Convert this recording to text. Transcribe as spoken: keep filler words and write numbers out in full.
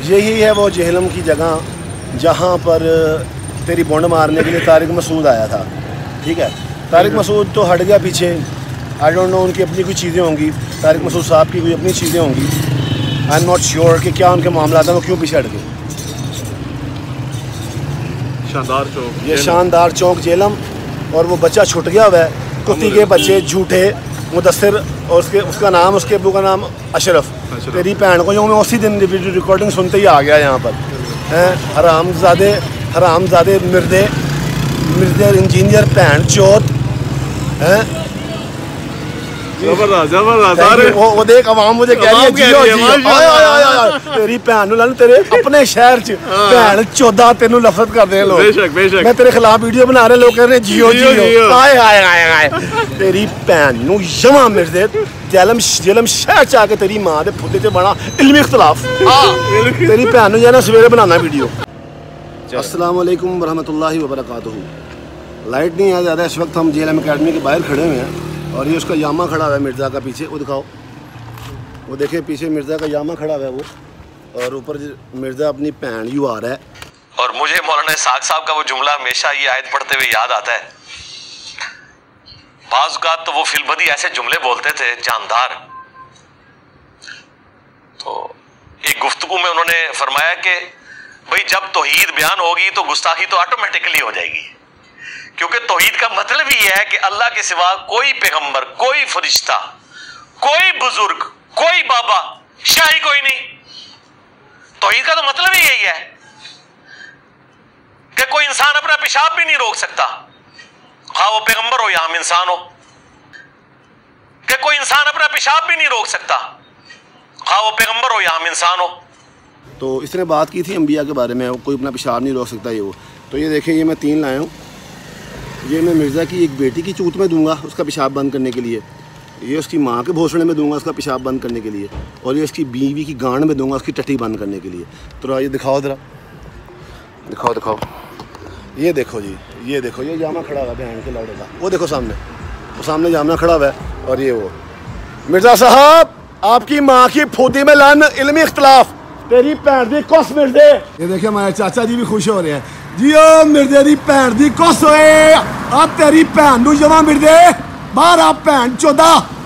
यही है वो जेहलम की जगह जहाँ पर तेरी बॉन्ड मारने के लिए तारिक मसूद आया था। ठीक है, तारिक मसूद तो हट गया पीछे। आई डोंट नो, उनकी अपनी कुछ चीज़ें होंगी, तारिक मसूद साहब की कोई अपनी चीज़ें होंगी। आई एम नॉट श्योर कि क्या उनके मामला था, वो क्यों पीछे हट गए। शानदार चौक, ये शानदार चौक जेहलम, और वो बच्चा छुट गया हुआ है। कुत्ती के बच्चे झूठे मुदस्सिर, और उसके उसका नाम उसके अब्बू का नाम अशरफ। तेरी भैन को जो मैं उसी दिन रिकॉर्डिंग सुनते ही आ गया यहाँ पर। हैं हरामजादे हरामजादे मिर्दे मिर्दे इंजीनियर भैन चौथ हैं। जबरदस्त जबरदस्त। वो, वो देख अवाम मुझे कह रही है जियो जियो। आय आय आय आय तेरी भैन नु लाने तेरे अपने शहर च भैन चौदा तेनू लफत कर दे लोग। बेशक बेशक। मैं तेरे खिलाफ वीडियो बना रहे, लोग कह रहे जियो जियो। आय आय आय आय तेरी भैन नु यमा मिर्दे जेलम जेलम शहर च आके तेरी मां दे फुद्दे च बना इल्मी इख्तलाफ। तेरी भैन नु जाना सवेरे बनाना वीडियो। अस्सलाम वालेकुम वरहमतुल्लाहि वबरकातुहू। लाइट नहीं है ज़्यादा इस वक्त, हम जेएलएम अकेडमी के बाहर खड़े हुए हैं और ये उसका यामा खड़ा हुआ है मिर्ज़ा का पीछे। वो दिखाओ, वो देखें पीछे मिर्ज़ा का यामा खड़ा हुआ है वो, और ऊपर मिर्ज़ा अपनी भैन यू आ रहा है। और मुझे मौलाना इसहाक साहब का वो जुमला हमेशा ये आयत पढ़ते हुए याद आता है। बाज़ औक़ात तो वो फिलबदी ऐसे जुमले बोलते थे जानदार। तो एक गुफ्तगू में उन्होंने फरमाया कि भाई जब तौहीद बयान होगी तो गुस्ताखी तो ऑटोमेटिकली हो जाएगी, क्योंकि तौहीद का मतलब ही है कि अल्लाह के सिवा कोई पैगंबर, कोई फरिश्ता, कोई बुजुर्ग, कोई बाबा, शाही कोई नहीं। तौहीद का तो मतलब ही यही है कि कोई इंसान अपना पेशाब भी नहीं रोक सकता, हाँ वो पैगंबर हो या हम इंसान हो। कि कोई इंसान अपना पेशाब भी नहीं रोक सकता, हाँ वो पैगंबर हो या हम इंसान हो। तो इसने बात की थी अंबिया के बारे में, कोई अपना पेशाब नहीं रोक सकता ये वो। तो ये देखें, ये मैं तीन लाया हूँ। ये मैं मिर्ज़ा की एक बेटी की चूत में दूंगा उसका पेशाब बंद करने के लिए, ये उसकी माँ के भोसड़े में दूंगा उसका पेशाब बंद करने के लिए, और ये उसकी बीवी की गांड में दूंगा उसकी टट्टी बंद करने के लिए। तो ये दिखाओ ज़रा, दिखाओ दिखाओ। ये देखो जी, ये देखो, ये जामा खड़ा हुआ है बहन के लौड़े का। वो देखो सामने, वो सामने जामा खड़ा हुआ है। और ये वो मिर्ज़ा साहब, आपकी माँ की फूदी में लान इल्मी इख्तलाफ, तेरी भैन दी कुस मिर्दे। ये देखिए हमारे चाचा जी भी खुश हो रहे हैं। जियो मिर्दे दी भैन दी कुस होए, आ तेरी भैन नू जमा मिर्दे बाहर आ भैन चौदा।